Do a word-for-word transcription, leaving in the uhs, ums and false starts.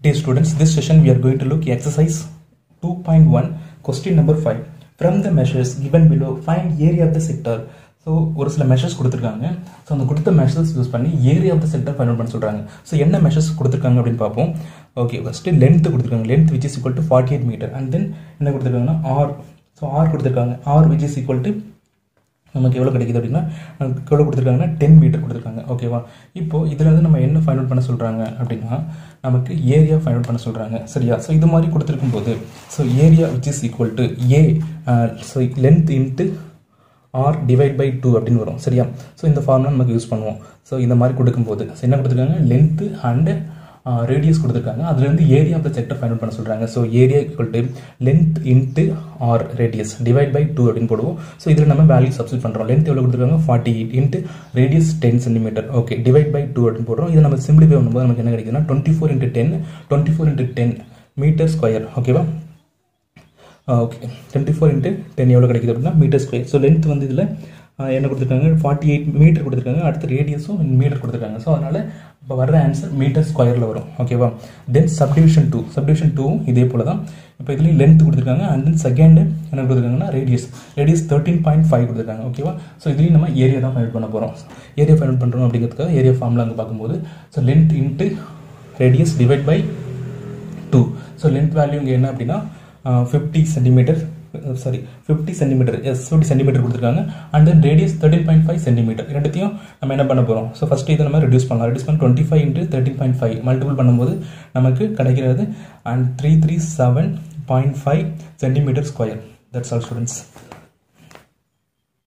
Dear students, this session we are going to look exercise two point one, question number five. From the measures given below, find area of the sector. So, ஒரு சில measures கொடுத்திருக்காங்க. So, அந்த கொடுத்த measures use பண்ணி area of the sector find out பண்ண சொல்றாங்க. So, என்ன measures கொடுத்திருக்காங்க அப்படினு பாப்போம். Okay, first length கொடுத்திருக்காங்க. Length which is equal to forty-eight meter, and then என்ன கொடுத்திருக்காங்கன்னா r. So, r கொடுத்திருக்காங்க. R which is equal to நமக்கு எவ்வளவு கிடைக்குது அப்படினா எவ்வளவு கொடுத்திருக்காங்கன்னா ten மீட்டர் கொடுத்திருக்காங்க. ஓகேவா? இப்போ இதுல இருந்து நம்ம என்ன ஃபைண்ட் அவுட் பண்ண சொல்றாங்க அப்படினா நமக்கு ஏரியா ஃபைண்ட் அவுட் பண்ண சொல்றாங்க. சரியா? சோ இது மாதிரி கொடுத்திருக்கும்போது so area which is equal to a so length into r divide by two அப்படினு வரும். சரியா? சோ இந்த ஃபார்முலா நமக்கு யூஸ் பண்ணுவோம். சோ இந்த மாதிரி கொடுக்கும்போது என்ன கொடுத்திருக்காங்க length and radius கொடுத்திருக்காங்க. அதுல இருந்து area of the sector find out பண்ண சொல்றாங்க. So area equal to length into r radius divide by two அப்படினு போடுவோம். சோ இதுல நம்ம வேல்யூ சப்ஸ்டிட்யூட் பண்றோம். length எவ்வளவு கொடுத்திருக்காங்க forty-eight into radius ten centimeter. Okay, divide by two அப்படினு போடுறோம். இத நம்ம சிம்பிளிஃபை பண்ணும்போது நமக்கு என்ன கிடைக்குதுன்னா twenty-four into ten twenty-four into ten meter square. ஓகேவா? ஓகே, twenty-four into ten எவ்வளவு கிடைக்குது அப்படினா மீட்டர் ஸ்கொயர். சோ length வந்து இதுல என்ன கொடுத்திருக்காங்க forty-eight மீட்டர் கொடுத்திருக்காங்க. அடுத்து ரேடியஸும் மீட்டர் கொடுத்திருக்காங்க. சோ அதனால இப்ப வர்ற ஆன்சர் மீட்டர் ஸ்கொயர்ல வரும். ஓகேவா? Then subdivision two subdivision two இதே போல தான். இப்போ இதுல லெந்த் கொடுத்திருக்காங்க and then செகண்ட் என்ன கொடுத்திருக்காங்கன்னா radius radius thirteen point five கொடுத்திருக்காங்க. ஓகேவா? சோ இதுலயும் நம்ம ஏரியா தான் ஃபைண்ட் பண்ண போறோம். ஏரியா ஃபைண்ட் பண்றோம் அப்படிங்கிறதுக்காக ஏரியா ஃபார்முலா அங்க பாக்கும்போது so length into radius divide by two. So length value இங்க என்ன அப்படினா fifty centimeter sorry fifty centimeter yes fifty centimeter கொடுத்திருக்காங்க and then radius thirteen point five centimeter. ரெண்டுத்தையும் நம்ம என்ன பண்ண போறோம்? சோ ஃபர்ஸ்ட் இத நம்ம ரெடியூஸ் பண்ணலாம். ரெடியூஸ் பண்ண twenty-five into thirteen point five multiple பண்ணும்போது நமக்கு கிடைக்கிறது and three hundred thirty-seven point five centimeter square. That's all students.